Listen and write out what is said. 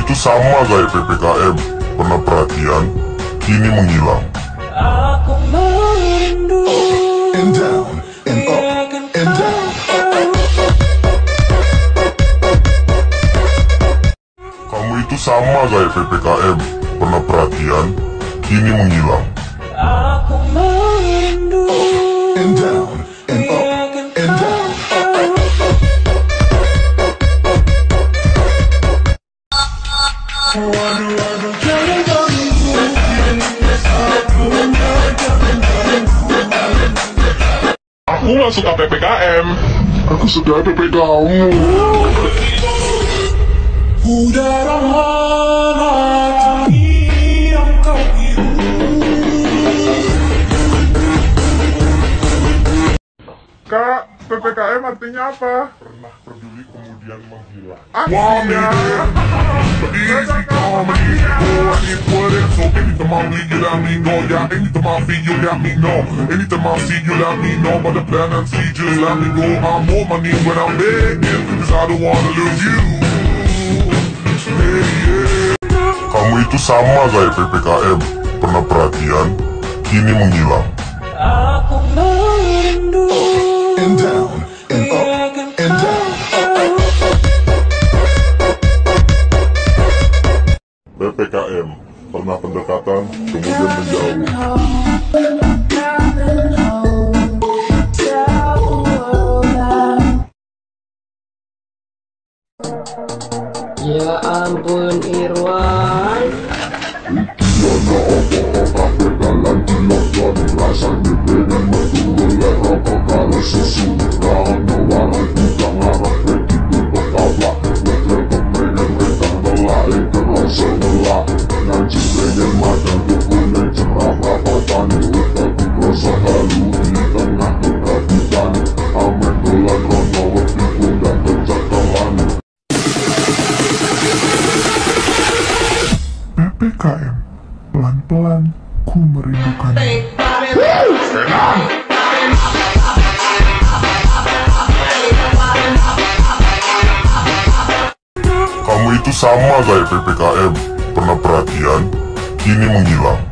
itu sama kayak PPKM. Pernah perhatian? Kini menghilang. Aku merindu. And down, and up, and down. Kamu itu sama kayak PPKM. Pernah perhatian? Kini menghilang. Aku merindu. And down, and up, and down. Aku gak suka PPKM. Aku suka PPKmu. Udara hangat yang kau hirup. Kak, PPKM artinya apa? Pernah peduli kemudian menghilang. Akhirnya easy comedy. Go and put it. So anytime I leave you let me know. Yeah, anytime I feel you let me know. Anytime I see you let me know. But the plan and see just let me go. I'm on my knees when I'm begging, cause I don't wanna lose you. Hey, yeah. Kamu itu sama kayak PPKM. Pernah perhatian? Kini menghilang. Aku merindu. And down, and up, and down. PPKM. Pernah pendekatan, kemudian menjauh. Ya ampun Irwan. PPKM. Pelan-pelan ku merindukanmu. Kamu itu sama kayak PPKM. Pernah perhatian? Kini menghilang.